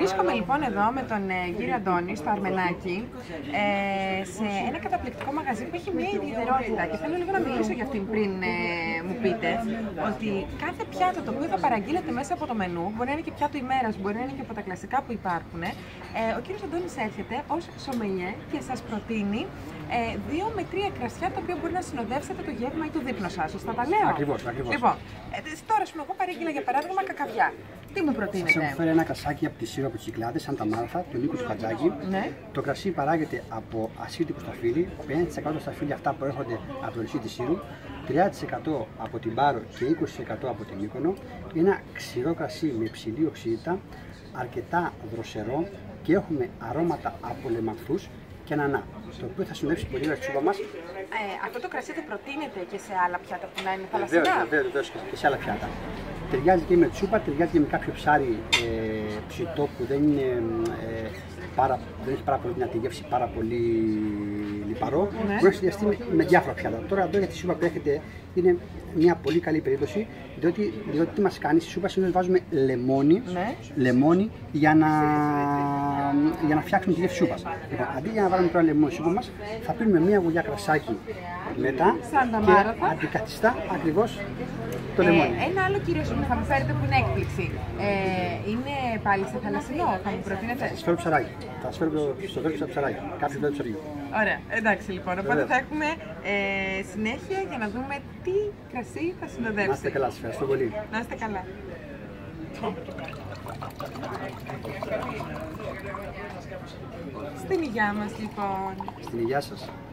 Βρίσκομαι λοιπόν εδώ με τον κύριο Αντώνη στο Αρμενάκι σε ένα καταπληκτικό μαγαζί που έχει μια ιδιαιτερότητα και θέλω λίγο να μιλήσω για αυτήν πριν μου πείτε ότι κάθε πιάτο το οποίο θα παραγγείλετε μέσα από το μενού, μπορεί να είναι και πιάτο ημέρας, μπορεί να είναι και από τα κλασικά που υπάρχουν, ο κύριος Αντώνης έρχεται ως σομελιέ και σας προτείνει 2 με 3 κρασιά τα οποία μπορεί να συνοδεύσετε το γεύμα ή το δείπνο σας. Σωστά τα λέω? Ακριβώς. Λοιπόν, τώρα εγώ παρήγγειλα για παράδειγμα κακαβιά. Τι μου προτείνετε? Σας έχω φέρει ένα κρασάκι από τη Σύρο από τις Κυκλάδες, Σάντα Μάρθα, του Νίκου του Χατζάκη. Ναι. Το κρασί παράγεται από ασύτικο σταφύλι, 50% σταφύλια αυτά προέρχονται από το νησί της Σύρου, 30% από την Πάρο και 20% από την Μύκονο. Είναι ένα ξηρό κρασί με υψηλή οξύτητα, αρκετά δροσερό και έχουμε αρώματα από λεμανθούς και ανανά, το οποίο θα συνοδεύσει πολύ ωραία τη σούπα μας. Αυτό το κρασί δεν προτείνεται και σε άλλα πιάτα που να είναι θαλασσινά? Βεβαίως και σε άλλα πιάτα. Ταιριάζει και με τη σούπα, ταιριάζει και με κάποιο ψάρι ψητό που δεν έχει πάρα πολύ δυνατή γεύση, πάρα πολύ λιπαρό. Ναι. Μπορεί να συνδυαστεί με διάφορα πιάτα. Τώρα εδώ για τη σούπα που έχετε είναι μια πολύ καλή περίπτωση, διότι τι μας κάνει, στη σούπα συνήθως βάζουμε λεμόνι για να φτιάξουμε τη γεύση σούπας. Λοιπόν, αντί για να βάλουμε τώρα λεμόνι στη σούπα μας, θα πίνουμε μια γουλιά κρασάκι μετά και αντικαθιστά ακριβώς το λεμόνι. Ένα άλλο κύριο που θα μου φέρετε που είναι έκπληξη. Είναι πάλι σε θαλασσινό, θα μου προτείνετε? Θα σας φέρω ψαράκι. Θα σας φέρω στο βέλτιο ψαράκι. Κάποιο βέλτιο ψαριού. Ωραία, εντάξει λοιπόν. Οπότε θα έχουμε συνέχεια για να δούμε τι κρασί θα συνοδεύσει. Να είστε καλά, σας ευχαριστώ πολύ. Να είστε καλά. Στην υγειά μας λοιπόν. Στην υγειά σας.